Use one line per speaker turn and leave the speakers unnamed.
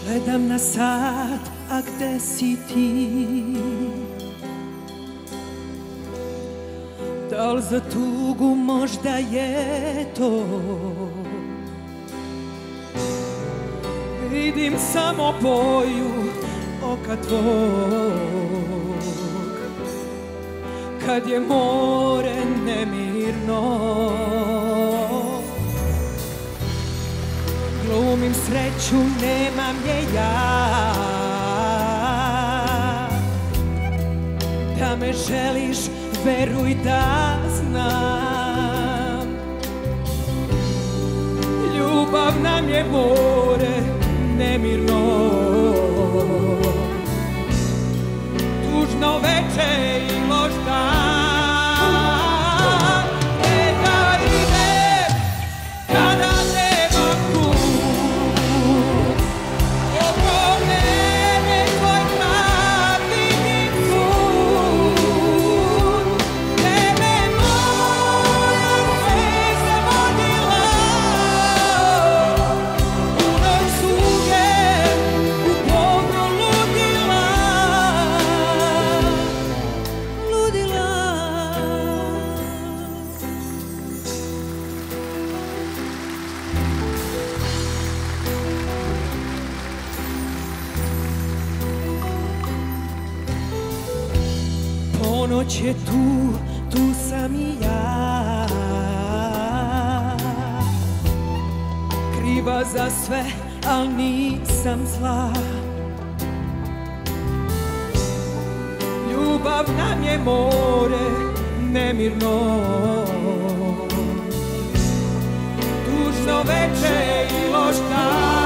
Gledam na sat, a gde si ti? Da li za tugu možda je to? Vidim samo boju oka tvog, kad je more nemirno. Glumim sreću, nemam je ja, da me želiš, veruj da znam. Ljubav nam je more nemirno, tužno veče i loš dan. Neka idem kada nemam put, oko mene tvoj prav vidim sud. Tebe moja zvijezda vodila u noć suge, u polno ludila. Ponoć je tu, tu sam i ja, kriva za sve, al nisam zla. Ljubav nam je more nemirno, tužno veče i loš dan.